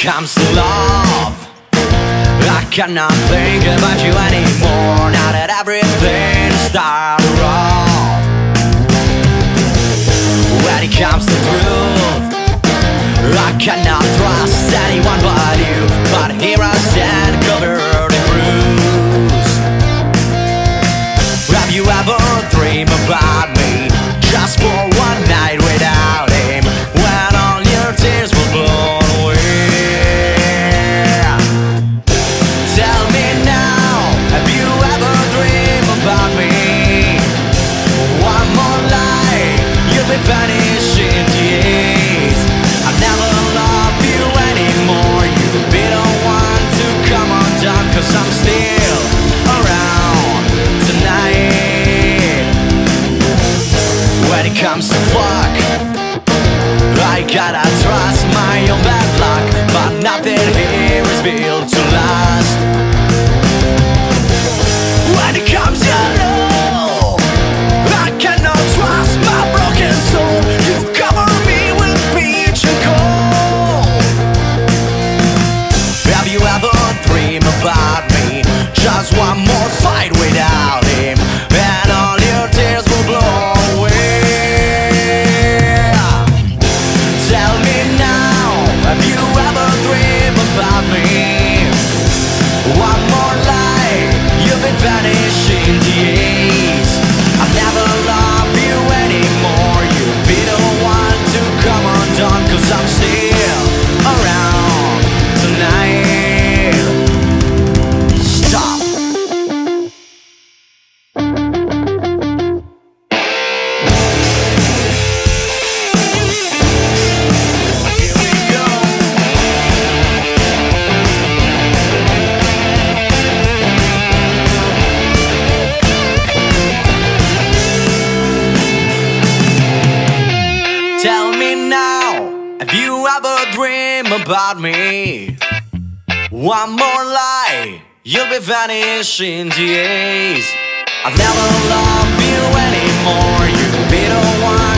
comes to love, I cannot think about you anymore. Now that everything is started wrong. When it comes to truth, I cannot trust anyone but you. But here I stand covered in bruise. Have you ever dreamed about me just for one night without him, when all your tears were blown away? Tell me now, have you ever dreamed about me? One more lie, you'll be vanishing days. I never love you anymore. You'll be the one to come undone, 'cause I'm still around tonight. When it comes to fuck, I gotta trust my own bad luck, but nothing here is built to last. When it comes to love, I cannot trust my broken soul. You cover me with peach and coal. Have you ever dreamed about me? Just one more fight without him, and all your tears will blow away. Tell me now, have you ever dreamed about me? One more lie, you've been vanishing days. I'll never love you anymore. You'll be the one to come undone, 'cause I'm still around tonight. Stop. Here we go. Tell me now, have you ever dreamed about me? One more lie, you'll be vanishing days. I'll never love you anymore. You'll be the one